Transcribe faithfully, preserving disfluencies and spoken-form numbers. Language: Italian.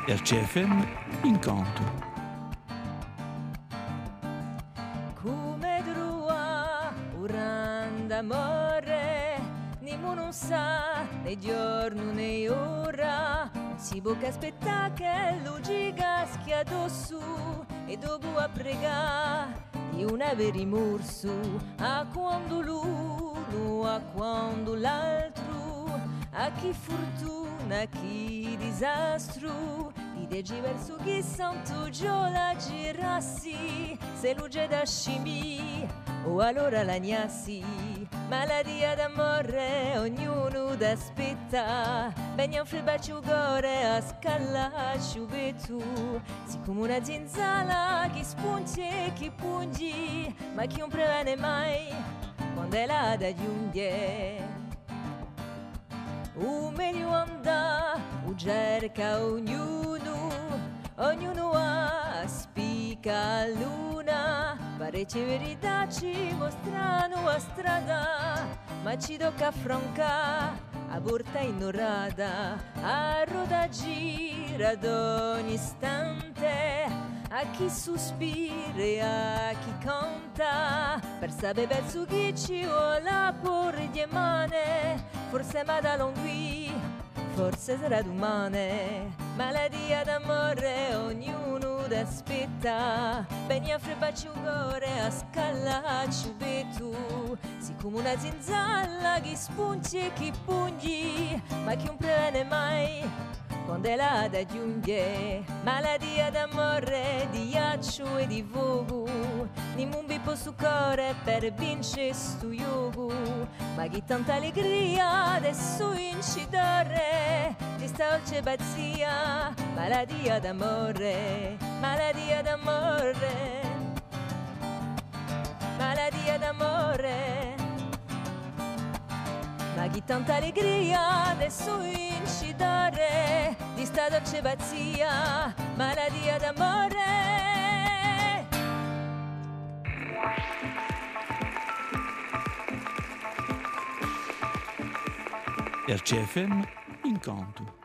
R C F M Incontro. Come drua uran d'amore, nimo non sa né giorno né ora, si bocca aspetta che l'ugiga schiado su e dopo a pregare di una veri morso, a quando l'uno, a quando l'altro, a chi fortuna, a chi disastro, di degi verso chi santo giola girassi, se luce da scimi, o allora la gnassi, maladia d'amore, ognuno d'aspetta, begna un bacio gore a scala ciubetu, si come una zinzala, chi spunti e chi pungi, ma chi non prevene mai, quando è là da giungere. O meglio anda, o cerca ognuno, ognuno aspica luna, parecchie verità ci mostrano a strada, ma ci tocca affrontare a porta ignorata, a roda gira ad ogni istante, a chi sospira e a chi conta, per sapere verso chi ci vuole porre di mane, forse ma da longhi, forse sarà domani, maladia d'amore, ognuno d'aspetta, beni a frebaci un gore, a scala ciubetu, si come una zinzalla, chi spunti e chi pugni, ma chi non prevene mai, quando è là da giungere, maladia d'amore, di ghiaccio e di fuoco, ni un bippo su cuore per vincere stu yogu, ma chi tanta allegria adesso incidore, di sta dolce pazzia, maladia d'amore, maladia d'amore, maladia d'amore. Ma chi tanta allegria adesso incidore, di sta dolce pazzia, maladia d'amore. R C F M Incontro.